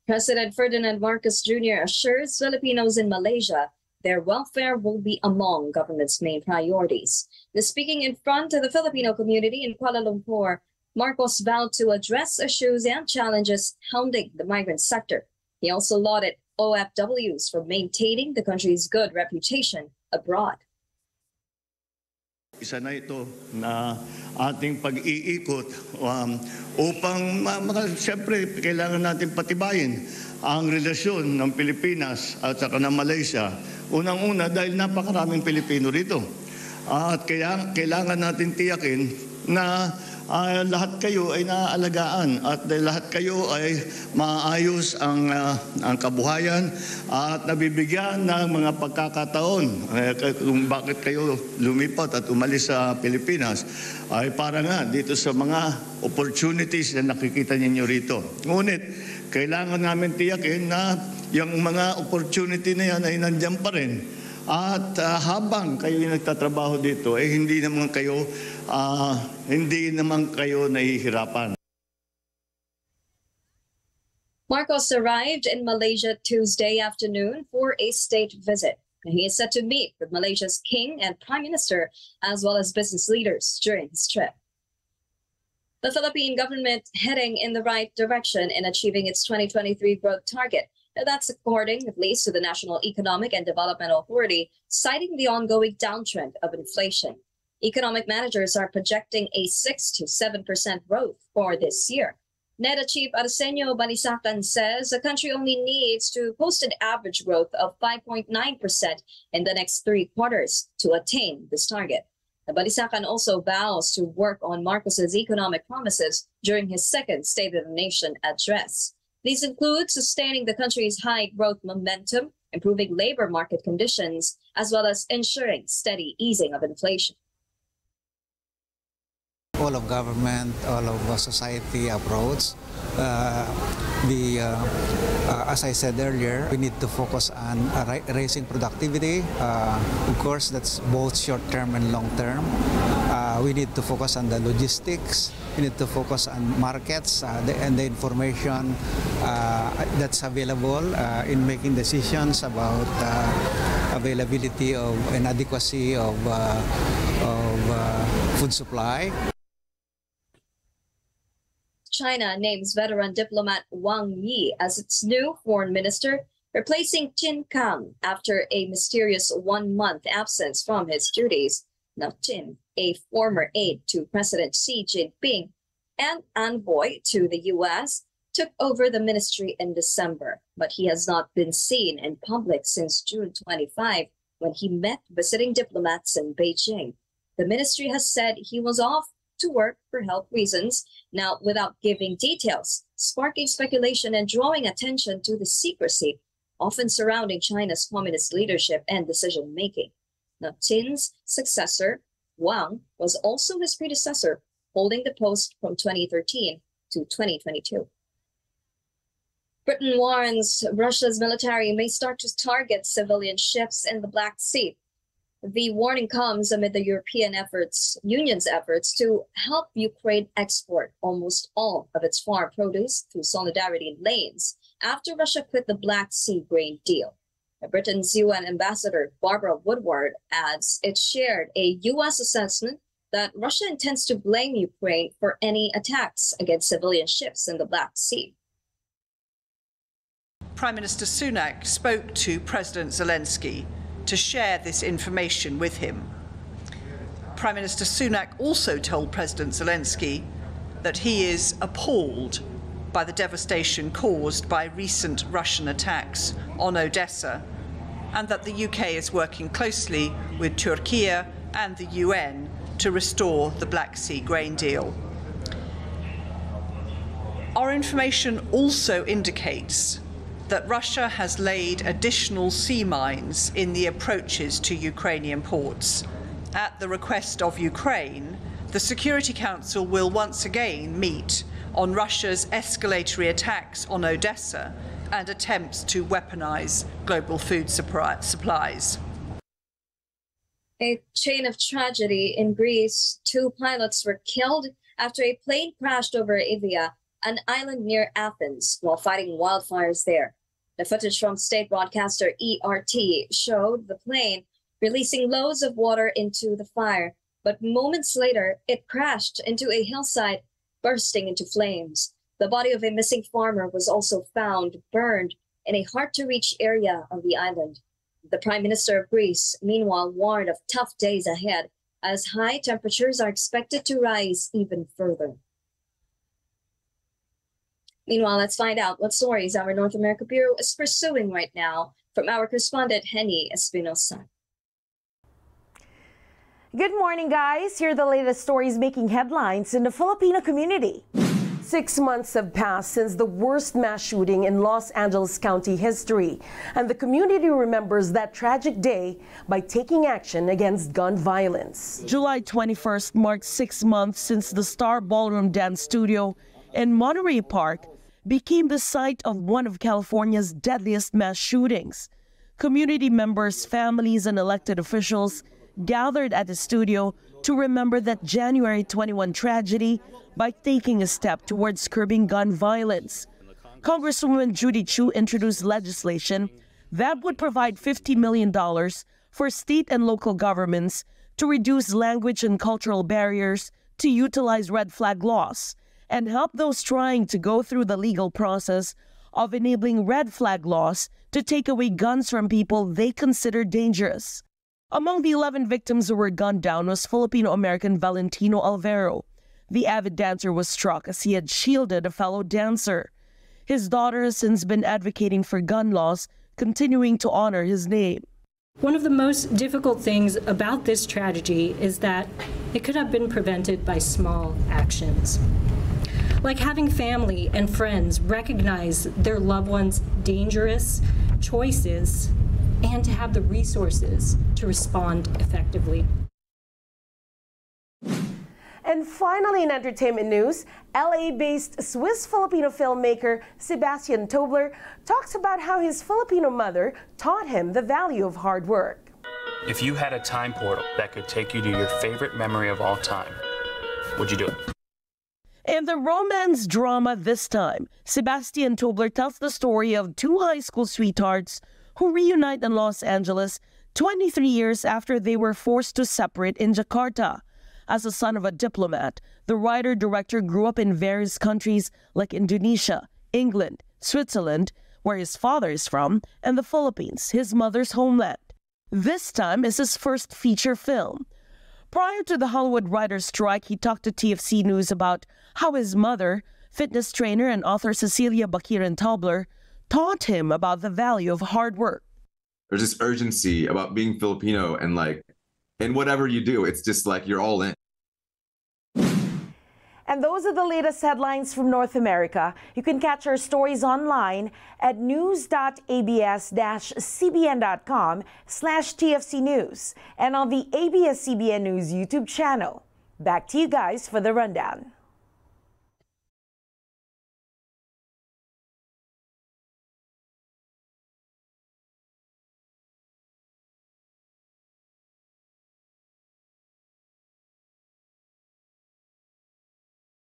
President Ferdinand Marcos Jr. assures Filipinos in Malaysia their welfare will be among government's main priorities. Speaking in front of the Filipino community in Kuala Lumpur, Marcos vowed to address issues and challenges hounding the migrant sector. He also lauded OFWs for maintaining the country's good reputation abroad. Isa na ito na ating pag-iikot upang siyempre kailangan natin patibayin ang relasyon ng Pilipinas at saka ng Malaysia. Unang-una dahil napakaraming Pilipino rito. At kaya kailangan natin tiyakin na lahat kayo ay naaalagaan at lahat kayo ay maayos ang kabuhayan at nabibigyan ng mga pagkakataon kung bakit kayo lumipat at umalis sa Pilipinas ay para nga dito sa mga opportunities na nakikita ninyo rito. Ngunit kailangan namin tiyakin na yung mga opportunity na yan ay nandiyan pa rin. At habang kayo nagtatrabaho dito, hindi naman kayo nahihirapan. Marcos arrived in Malaysia Tuesday afternoon for a state visit. He is set to meet with Malaysia's King and Prime Minister, as well as business leaders during his trip. The Philippine government heading in the right direction in achieving its 2023 growth target. That's according, at least, to the National Economic and Development Authority, citing the ongoing downtrend of inflation. Economic managers are projecting a 6 to 7% growth for this year. NEDA Chief Arsenio Balisacan says the country only needs to post an average growth of 5.9% in the next 3 quarters to attain this target. Balisacan also vows to work on Marcos's economic promises during his second State of the Nation address. These include sustaining the country's high growth momentum, improving labor market conditions, as well as ensuring steady easing of inflation. All of government, all of society approach. As I said earlier, we need to focus on raising productivity. Of course, that's both short-term and long-term. We need to focus on the logistics. We need to focus on markets and the information that's available in making decisions about availability of and adequacy of food supply. China names veteran diplomat Wang Yi as its new foreign minister, replacing Qin Gang after a mysterious 1-month absence from his duties. Now, Qin, a former aide to President Xi Jinping and envoy to the U.S., took over the ministry in December, but he has not been seen in public since June 25 when he met visiting diplomats in Beijing. The ministry has said he was off to work for health reasons, now without giving details, sparking speculation and drawing attention to the secrecy often surrounding China's communist leadership and decision-making. Now, Qin's successor, Wang, was also his predecessor, holding the post from 2013 to 2022. Britain warns Russia's military may start to target civilian ships in the Black Sea. The warning comes amid the European Union's efforts to help Ukraine export almost all of its farm produce through solidarity lanes after Russia quit the Black Sea grain deal. Britain's UN ambassador Barbara Woodward adds it shared a U.S. assessment that Russia intends to blame Ukraine for any attacks against civilian ships in the Black Sea. Prime Minister Sunak spoke to President Zelensky to share this information with him. Prime Minister Sunak also told President Zelensky that he is appalled by the devastation caused by recent Russian attacks on Odessa, and that the UK is working closely with Turkey and the UN to restore the Black Sea grain deal. Our information also indicates that Russia has laid additional sea mines in the approaches to Ukrainian ports. At the request of Ukraine, the Security Council will once again meet on Russia's escalatory attacks on Odessa and attempts to weaponize global food supplies. A chain of tragedy in Greece. 2 pilots were killed after a plane crashed over Evia an island near Athens, while fighting wildfires there. The footage from state broadcaster ERT showed the plane releasing loads of water into the fire, but moments later, it crashed into a hillside, bursting into flames. The body of a missing farmer was also found burned in a hard-to-reach area of the island. The Prime Minister of Greece, meanwhile, warned of tough days ahead as high temperatures are expected to rise even further. Meanwhile, let's find out what stories our North America Bureau is pursuing right now from our correspondent, Henny Espinosa. Good morning, guys. Here are the latest stories making headlines in the Filipino community. 6 months have passed since the worst mass shooting in Los Angeles County history, and the community remembers that tragic day by taking action against gun violence. July 21st marked 6 months since the Star Ballroom Dance Studio in Monterey Park became the site of one of California's deadliest mass shootings. Community members, families, and elected officials gathered at the studio to remember that January 21 tragedy by taking a step towards curbing gun violence. Congresswoman Judy Chu introduced legislation that would provide $50 million for state and local governments to reduce language and cultural barriers to utilize red flag laws and help those trying to go through the legal process of enabling red flag laws to take away guns from people they consider dangerous. Among the 11 victims who were gunned down was Filipino-American Valentino Alvaro. The avid dancer was struck as he had shielded a fellow dancer. His daughter has since been advocating for gun laws, continuing to honor his name. One of the most difficult things about this tragedy is that it could have been prevented by small actions. Like having family and friends recognize their loved ones' dangerous choices and to have the resources to respond effectively. And finally, in entertainment news, LA-based Swiss-Filipino filmmaker Sebastian Tobler talks about how his Filipino mother taught him the value of hard work. If you had a time portal that could take you to your favorite memory of all time, would you do it? In the romance drama this time, Sebastian Tobler tells the story of two high school sweethearts who reunite in Los Angeles 23 years after they were forced to separate in Jakarta. As the son of a diplomat, the writer-director grew up in various countries like Indonesia, England, Switzerland, where his father is from, and the Philippines, his mother's homeland. This time is his first feature film. Prior to the Hollywood writers' strike, he talked to TFC News about how his mother, fitness trainer and author Cecilia Bakiran Tobler, taught him about the value of hard work. There's this urgency about being Filipino and in whatever you do, it's just like you're all in. And those are the latest headlines from North America. You can catch our stories online at news.abs-cbn.com/TFC News and on the ABS-CBN News YouTube channel. Back to you guys for the rundown.